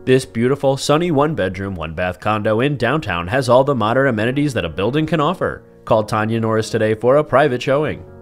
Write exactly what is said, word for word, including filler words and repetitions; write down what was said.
This beautiful, sunny one-bedroom, one-bath condo in downtown has all the modern amenities that a building can offer. Call Tanya Norris today for a private showing.